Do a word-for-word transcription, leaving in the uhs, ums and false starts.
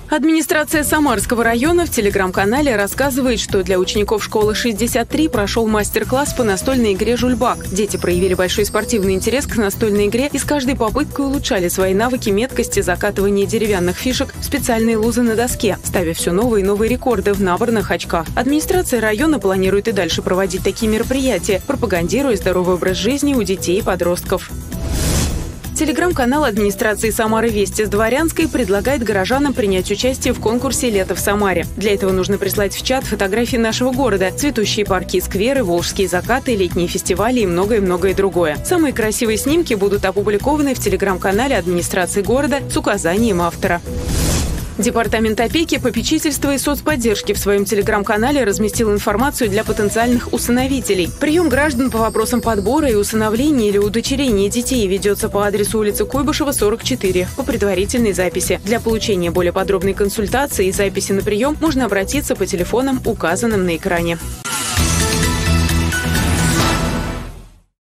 Администрация Самарского района в телеграм-канале рассказывает, что для учеников школы шестьдесят три прошел мастер-класс по настольной игре «Жульбак». Дети проявили большой спортивный интерес к настольной игре и с каждой попыткой улучшали свои навыки меткости, закатывания деревянных фишек в специальные лузы на доске, ставя все новые и новые рекорды в наборных очках. Администрация района планирует и дальше проводить такие мероприятия, пропагандируя здоровый образ жизни у детей и подростков. Телеграм-канал администрации Самары «Вести с Дворянской» предлагает горожанам принять участие в конкурсе «Лето в Самаре». Для этого нужно прислать в чат фотографии нашего города, цветущие парки и скверы, волжские закаты, летние фестивали и многое-многое другое. Самые красивые снимки будут опубликованы в телеграм-канале администрации города с указанием автора. Департамент опеки, попечительства и соцподдержки в своем телеграм-канале разместил информацию для потенциальных усыновителей. Прием граждан по вопросам подбора и усыновления или удочерения детей ведется по адресу улица Куйбышева, сорок четыре, по предварительной записи. Для получения более подробной консультации и записи на прием можно обратиться по телефонам, указанным на экране.